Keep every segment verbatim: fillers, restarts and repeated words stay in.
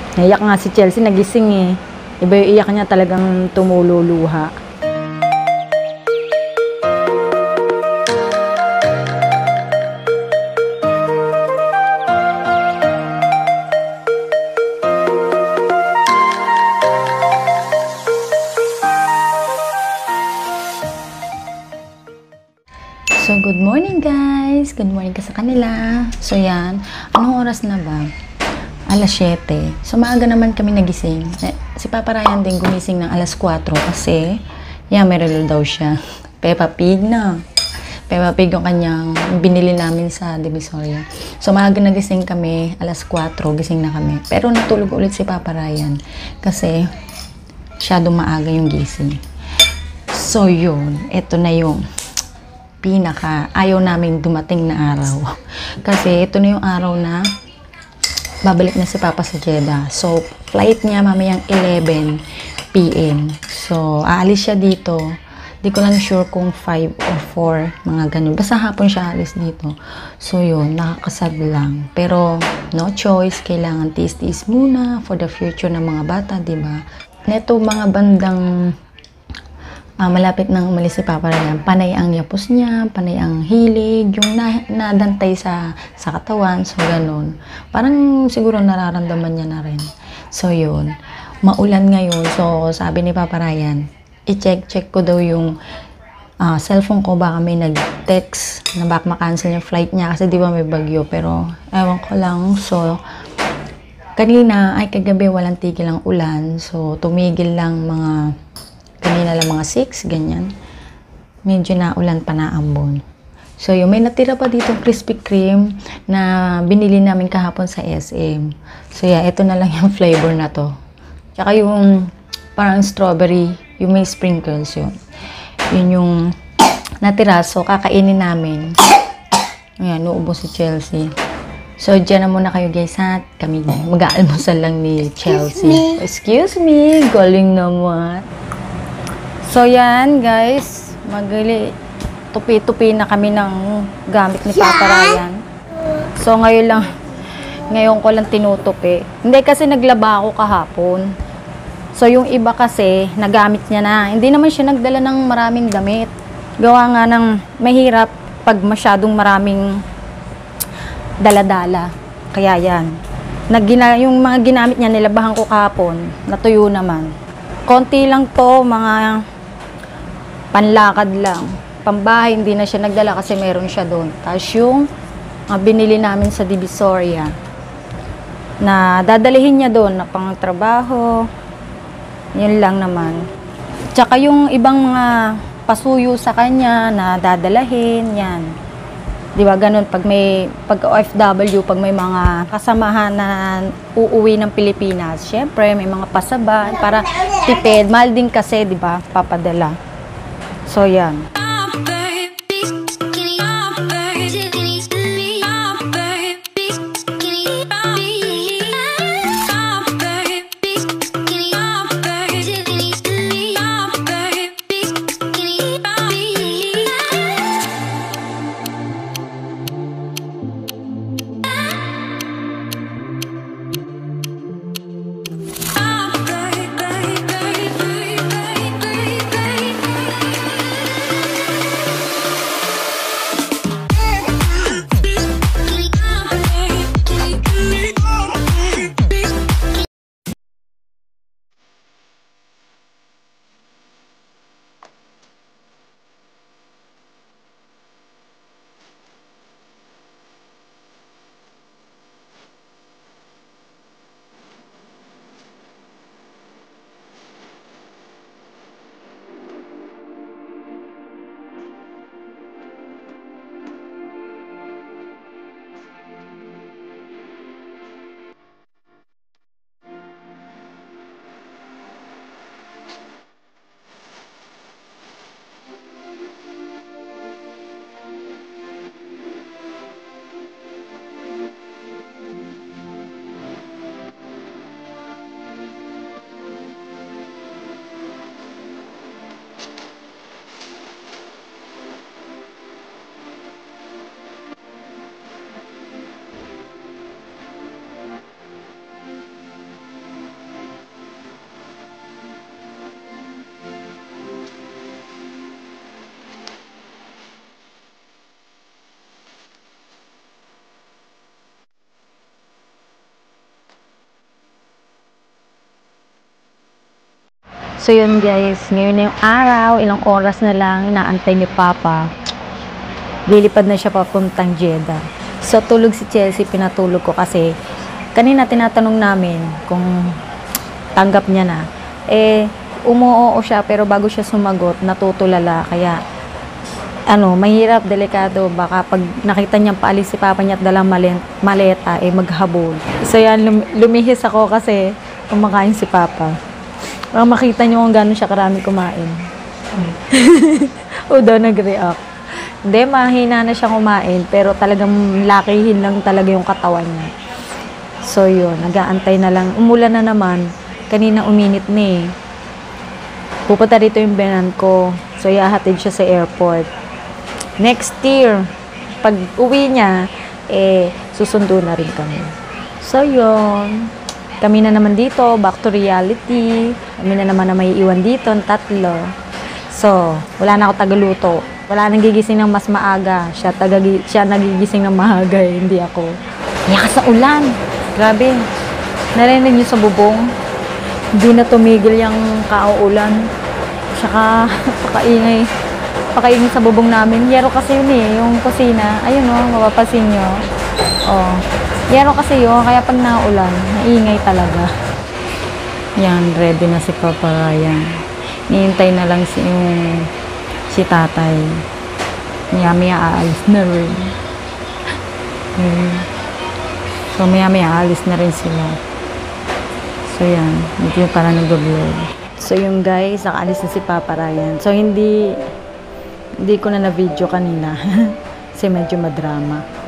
Naiyak nga si Chelsea, nagising eh. Iba yung iyak niya, talagang tumululuha. So, good morning guys! Good morning ka sa kanila. So, yan. Anong oras na ba? alas siyete. So, maaga naman kami nagising. Si Papa Ryan din gumising ng alas kwatro kasi, yan, meron daw siya. Peppa Pig na. Peppa Pig yung kanyang binili namin sa Divisoria. So, maaga nagising kami. alas kwatro, gising na kami. Pero natulog ulit si Papa Ryan kasi masyadong maaga yung gising. So, yun. Ito na yung pinaka ayaw namin dumating na araw. Kasi ito na yung araw na babalik na si Papa sa Jeddah. So, flight niya mamayang eleven p m So, aalis siya dito. Di ko lang sure kung five or four, mga ganun. Basta hapon siya aalis dito. So, yun, nakakasad lang. Pero, no choice. Kailangan tiis-tiis muna for the future ng mga bata, diba? Neto, mga bandang Uh, malapit nang umalis si Papa Ryan, panay ang yapos niya, panay ang hilig, yung na, nadantay sa, sa katawan, so ganun. Parang siguro nararamdaman niya na rin. So yun, maulan ngayon, so sabi ni Papa Ryan, i-check-check ko daw yung uh, cellphone ko, baka may nag-text na baka makancel yung flight niya, kasi di ba may bagyo, pero ewan ko lang. So, kanina, ay kagabi, walang tigil ang ulan, so tumigil lang mga kanina lang mga six, ganyan. Medyo na ulan pa na ambon. So, yung may natira pa dito Krispy Kreme na binili namin kahapon sa S M. So, yeah, ito na lang yung flavor na to. Tsaka yung parang strawberry, yung may sprinkles yun. Yun yung natira. So, kakainin namin. Ayan, nuubos si Chelsea. So, dyan na muna kayo guys ha. Kami mag-aalmusal lang ni Chelsea. Excuse me. Galing naman. So, yan, guys. Magali. Tupi-tupi na kami ng gamit ni Papa Ryan. So, ngayon lang, ngayon ko lang tinutupi. Hindi kasi naglaba ako kahapon. So, yung iba kasi, nagamit niya na. Hindi naman siya nagdala ng maraming damit. Gawa nga ng mahirap pag masyadong maraming dala-dala. Kaya yan. Naggina, yung mga ginamit niya, nilabahan ko kahapon. Natuyo naman. Konti lang to, mga panlakad lang. Pambahay, hindi na siya nagdala kasi meron siya doon. Tapos yung uh, binili namin sa Divisoria na dadalihin niya doon na pang trabaho. Yun lang naman. Tsaka yung ibang mga pasuyo sa kanya na dadalahin, yan. Di ba ganun, pag may, pag O F W, pag may mga kasamahan na uuwi ng Pilipinas, syempre may mga pasaban para tipid. Mahal din kasi, di ba, papadala. So, yan. So yun guys, ngayon na yung araw, ilang oras na lang, inaantay ni Papa. Lilipad na siya papuntang Jeddah. So tulog si Chelsea, pinatulog ko kasi kanina tinatanong namin kung tanggap niya na. Eh, umuoo siya pero bago siya sumagot, natutulala. Kaya, ano, mahirap, delikado. Baka pag nakita niyang paalis si Papa niya at dalang maleta, eh maghabol. So yan, lum lumihis ako kasi kumakain si Papa. Baka makita niyo kung gano'n siya karami kumain. O daw nag-react. Hindi, mahina na siya kumain, pero talagang lakihin lang talaga yung katawan niya. So yun, nag-aantay na lang. Umulan na naman. Kanina uminit na eh. Pupunta dito yung benan ko. So ihahatid siya sa airport. Next year, pag uwi niya, eh, susundo na rin kami. So yun. Kami na naman dito, back to reality. Kami na naman na may iwan dito, tatlo. So, wala na ako tagaluto. Wala nang gigising ng mas maaga. Siya, tagagi siya nagigising ng maaga, eh, hindi ako. Yakas sa ulan. Grabe. Narinig niyo sa bubong? Hindi na tumigil yung kauulan. Tsaka, pakaingay. Pakaingay sa bubong namin. Yero kasi yun eh, yung kusina. Ayun o, oh, mapapasin nyo. Oh. Yero kasi yun, kaya pag naulan, naingay talaga. Yan, ready na si Papa Ryan. Nihintay na lang si, yung, si tatay. Maya-maya aalis na rin. Hmm. So, maya-maya aalis na rin sila. So, yan. Dito para nag-vlog. So, yung guys, nakaalis na si Papa Ryan. So, hindi, hindi ko na na-video kanina. Kasi medyo madrama.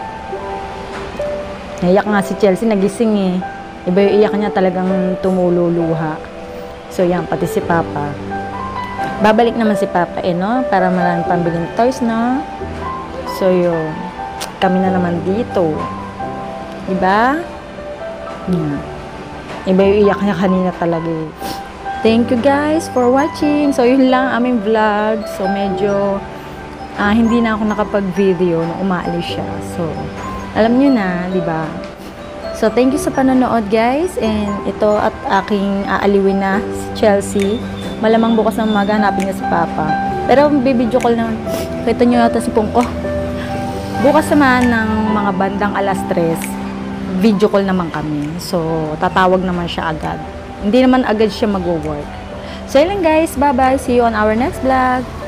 Naiyak nga si Chelsea, nagising eh. Iba yung iyak niya, talagang tumululuha. So yan, pati si Papa. Babalik naman si Papa eh, no? Para maraming pambiling toys, no? So yun, kami na naman dito. Diba? Yeah. Iba yung iyak niya kanina talaga eh. Thank you guys for watching. So yun lang aming vlog. So medyo uh, hindi na ako nakapag-video nung umaalis siya. So alam nyo na, di ba? So, thank you sa panonood, guys. And ito at aking aaliwin na si Chelsea. Malamang bukas ng umaga, hanapin niya si Papa. Pero, bibidyo call naman. Kita nyo yata si Pungko. Bukas naman ng mga bandang alas tres, video call naman kami. So, tatawag naman siya agad. Hindi naman agad siya mag-work. So, yun lang, guys. Bye-bye. See you on our next vlog.